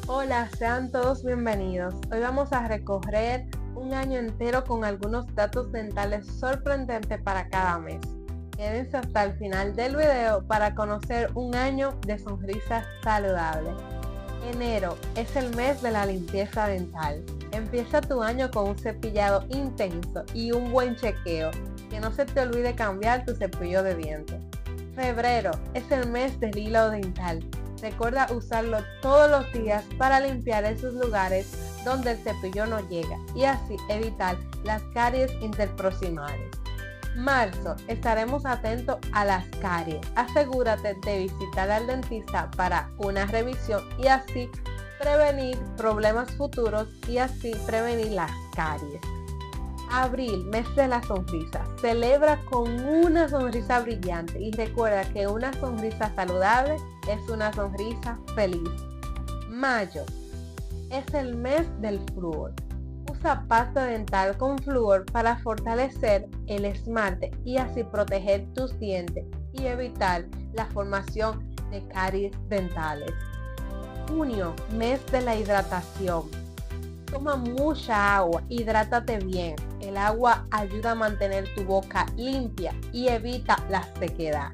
Hola, sean todos bienvenidos. Hoy vamos a recorrer un año entero con algunos datos dentales sorprendentes para cada mes. Quédense hasta el final del video para conocer un año de sonrisas saludables. Enero es el mes de la limpieza dental. Empieza tu año con un cepillado intenso y un buen chequeo. Que no se te olvide cambiar tu cepillo de dientes. Febrero es el mes del hilo dental. Recuerda usarlo todos los días para limpiar esos lugares donde el cepillo no llega y así evitar las caries interproximales. Marzo, estaremos atentos a las caries. Asegúrate de visitar al dentista para una revisión y así prevenir problemas futuros y así prevenir las caries. Abril, mes de la sonrisa. Celebra con una sonrisa brillante y recuerda que una sonrisa saludable es una sonrisa feliz. Mayo, es el mes del flúor. Usa pasta dental con flúor para fortalecer el esmalte y así proteger tus dientes y evitar la formación de caries dentales. Junio, mes de la hidratación. Toma mucha agua, hidrátate bien. El agua ayuda a mantener tu boca limpia y evita la sequedad.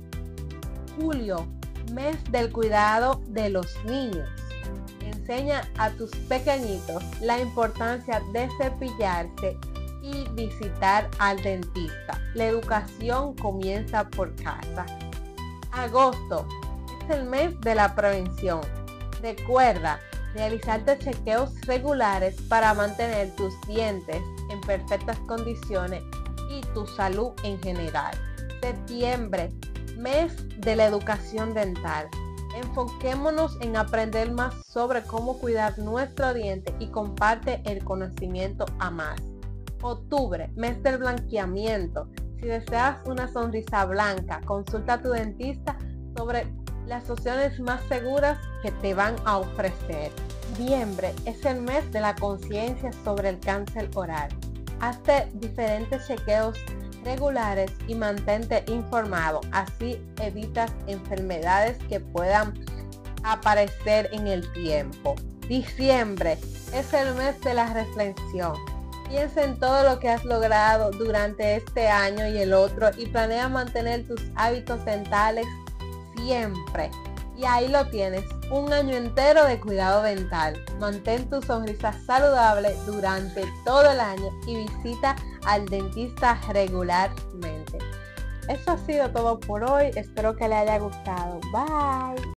Julio, mes del cuidado de los niños. Enseña a tus pequeñitos la importancia de cepillarse y visitar al dentista. La educación comienza por casa. Agosto, es el mes de la prevención. Recuerda realizarte chequeos regulares para mantener tus dientes en perfectas condiciones y tu salud en general. Septiembre, mes de la educación dental. Enfoquémonos en aprender más sobre cómo cuidar nuestro diente y comparte el conocimiento a más. Octubre, mes del blanqueamiento. Si deseas una sonrisa blanca, consulta a tu dentista sobre las opciones más seguras que te van a ofrecer. Noviembre es el mes de la conciencia sobre el cáncer oral. Hazte diferentes chequeos regulares y mantente informado, así evitas enfermedades que puedan aparecer en el tiempo. Diciembre es el mes de la reflexión. Piensa en todo lo que has logrado durante este año y el otro y planea mantener tus hábitos dentales siempre. Y ahí lo tienes, un año entero de cuidado dental. Mantén tu sonrisa saludable durante todo el año y visita al dentista regularmente. Eso ha sido todo por hoy, espero que le haya gustado. Bye.